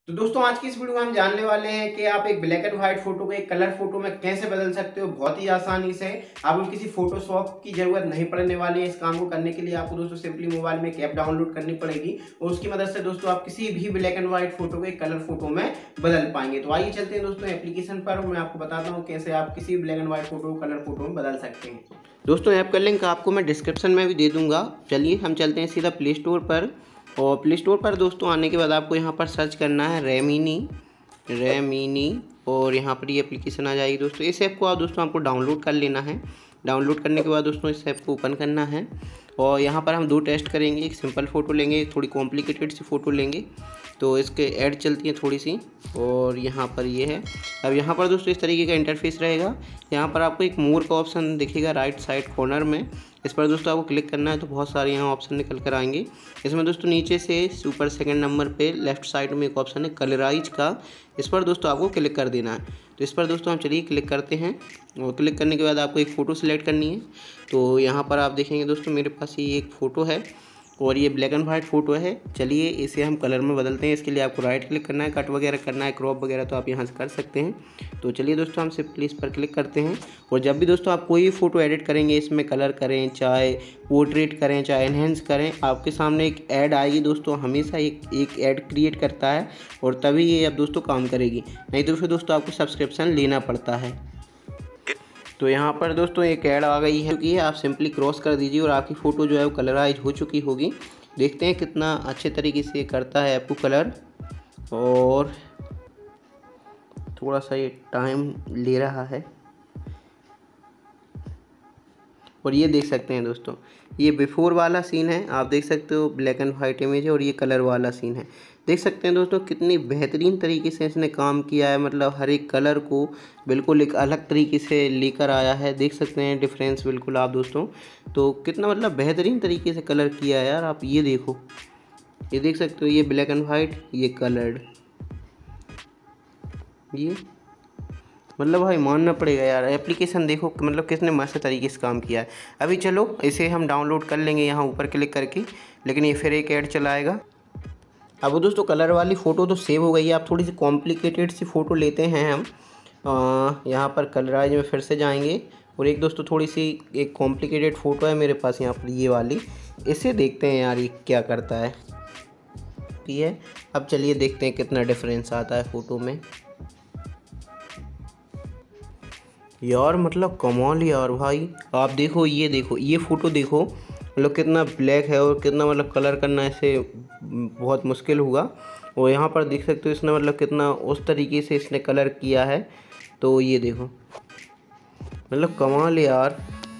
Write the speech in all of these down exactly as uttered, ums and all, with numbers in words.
तो दोस्तों आज की इस वीडियो में हम जानने वाले हैं कि आप एक ब्लैक एंड व्हाइट फोटो को एक कलर फोटो में कैसे बदल सकते हो बहुत ही आसानी से। आपको किसी फोटोशॉप की जरूरत नहीं पड़ने वाली है। इस काम को करने के लिए आपको दोस्तों सिंपली मोबाइल में एक ऐप डाउनलोड करनी पड़ेगी और उसकी मदद से दोस्तों आप किसी भी ब्लैक एंड व्हाइट फोटो को एक कलर फोटो में बदल पाएंगे। तो आइए चलते हैं दोस्तों एप्लीकेशन पर और मैं आपको बताता हूँ कैसे आप किसी ब्लैक एंड व्हाइट फोटो को कलर फोटो में बदल सकते हैं। दोस्तों ऐप का लिंक आपको मैं डिस्क्रिप्शन में भी दे दूंगा। चलिए हम चलते हैं सीधा प्ले स्टोर पर और प्ले स्टोर पर दोस्तों आने के बाद आपको यहाँ पर सर्च करना है रेमिनी रेमिनी और यहाँ पर ये एप्लीकेशन आ जाएगी। दोस्तों इस ऐप को आप दोस्तों आपको डाउनलोड कर लेना है। डाउनलोड करने के बाद दोस्तों इस ऐप को ओपन करना है और यहाँ पर हम दो टेस्ट करेंगे। एक सिंपल फ़ोटो लेंगे, एक थोड़ी कॉम्प्लिकेटेड सी फ़ोटो लेंगे। तो इसके ऐड चलती है थोड़ी सी और यहाँ पर ये है। अब यहाँ पर दोस्तों इस तरीके का इंटरफेस रहेगा। यहाँ पर आपको एक मोर का ऑप्शन दिखेगा राइट साइड कॉर्नर में। इस पर दोस्तों आपको क्लिक करना है तो बहुत सारे यहाँ ऑप्शन निकल कर आएंगे। इसमें दोस्तों नीचे से ऊपर सेकंड नंबर पे लेफ्ट साइड में एक ऑप्शन है कलराइज का, इस पर दोस्तों आपको क्लिक कर देना है। तो इस पर दोस्तों हम चलिए क्लिक करते हैं और क्लिक करने के बाद आपको एक फ़ोटो सिलेक्ट करनी है। तो यहाँ पर आप देखेंगे दोस्तों मेरे पास ये एक फ़ोटो है और ये ब्लैक एंड वाइट फ़ोटो है। चलिए इसे हम कलर में बदलते हैं। इसके लिए आपको राइट क्लिक करना है, कट वगैरह करना है, क्रॉप वगैरह तो आप यहाँ से कर सकते हैं। तो चलिए दोस्तों हम सिंपली इस पर क्लिक करते हैं और जब भी दोस्तों आप कोई फ़ोटो एडिट करेंगे, इसमें कलर करें, चाहे पोर्ट्रेट करें, चाहे एनहेंस करें, आपके सामने एक ऐड आएगी। दोस्तों हमेशा एक एक ऐड क्रिएट करता है और तभी ये अब दोस्तों काम करेगी, नहीं तो फिर दोस्तों आपको सब्सक्रिप्शन लेना पड़ता है। तो यहाँ पर दोस्तों एक ऐड आ गई है क्योंकि आप सिंपली क्रॉस कर दीजिए और आपकी फ़ोटो जो है वो कलराइज हो चुकी होगी। देखते हैं कितना अच्छे तरीके से करता है आपको कलर, और थोड़ा सा ये टाइम ले रहा है। और ये देख सकते हैं दोस्तों, ये बिफोर वाला सीन है, आप देख सकते हो ब्लैक एंड वाइट इमेज है, और ये कलर वाला सीन है। देख सकते हैं दोस्तों कितनी बेहतरीन तरीके से इसने काम किया है। मतलब हर एक कलर को बिल्कुल एक अलग तरीके से लेकर आया है। देख सकते हैं डिफरेंस बिल्कुल आप दोस्तों, तो कितना मतलब बेहतरीन तरीके से कलर किया है यार। आप ये देखो, ये देख सकते हो, ये ब्लैक एंड वाइट, ये कलर्ड, ये मतलब भाई मानना पड़ेगा यार। एप्लीकेशन देखो मतलब कितने मस्त तरीके से काम किया है। अभी चलो इसे हम डाउनलोड कर लेंगे यहाँ ऊपर क्लिक करके, लेकिन ये फिर एक ऐड चलाएगा। अब वो दोस्तों कलर वाली फ़ोटो तो सेव हो गई है। आप थोड़ी सी कॉम्प्लिकेटेड सी फ़ोटो लेते हैं हम, यहाँ पर कलराइज में फिर से जाएंगे और एक दोस्तों थोड़ी सी एक कॉम्प्लिकेटेड फ़ोटो है मेरे पास यहाँ पर, ये वाली। इसे देखते हैं यार ये क्या करता है। ठीक है, अब चलिए देखते हैं कितना डिफरेंस आता है फ़ोटो में। यार मतलब कमाल यार भाई, आप देखो, ये देखो, ये फ़ोटो देखो, मतलब कितना ब्लैक है और कितना मतलब कलर करना इसे बहुत मुश्किल हुआ। और यहाँ पर देख सकते हो इसने मतलब कितना उस तरीके से इसने कलर किया है। तो ये देखो मतलब कमाल यार।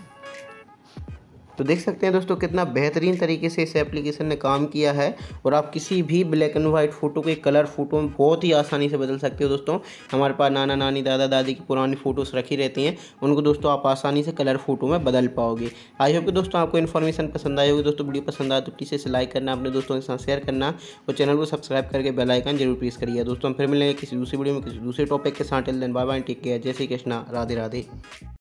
तो देख सकते हैं दोस्तों कितना बेहतरीन तरीके से इस एप्लीकेशन ने काम किया है और आप किसी भी ब्लैक एंड वाइट फ़ोटो को एक कलर फ़ोटो में बहुत ही आसानी से बदल सकते हो। दोस्तों हमारे पास नाना नानी दादा दादी की पुरानी फ़ोटोज़ रखी रहती हैं, उनको दोस्तों आप आसानी से कलर फ़ोटो में बदल पाओगे। आई होप कि दोस्तों आपको इन्फॉर्मेशन पसंद आई होगी। दोस्तों वीडियो पसंद आए तो प्लीज़ इसे लाइक करना, अपने दोस्तों के साथ शेयर करना और चैनल को सब्सक्राइब करके बेल आइकन जरूर प्रेस करिए। दोस्तों हम फिर मिलेंगे किसी दूसरी वीडियो में किसी दूसरे टॉपिक के साथ। Till then bye bye, take care, जय श्री कृष्णा, राधे राधे।